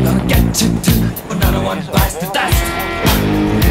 Gonna get you too. Another one bites the dust.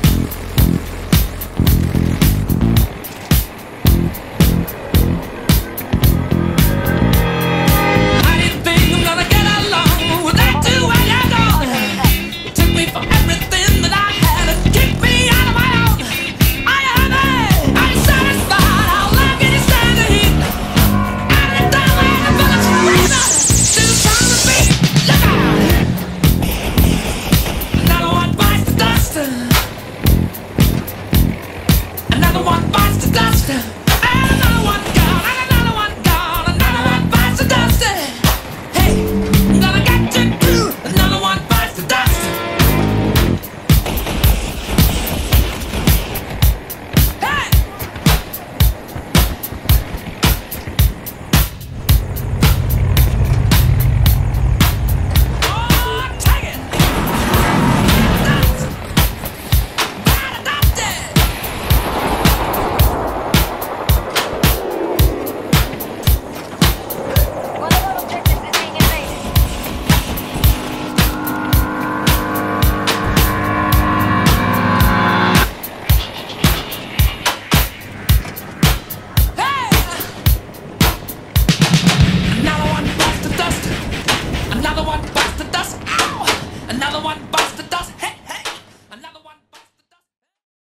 Another one bites the dust. Another one gone. Another one gone. Another one bites the dust. Hey, I'm gonna get you too. Another one bites the dust. Hey. Oh, take it. Dust. Gotta dust it. Another one bites the dust. Ow! Another one bites the dust.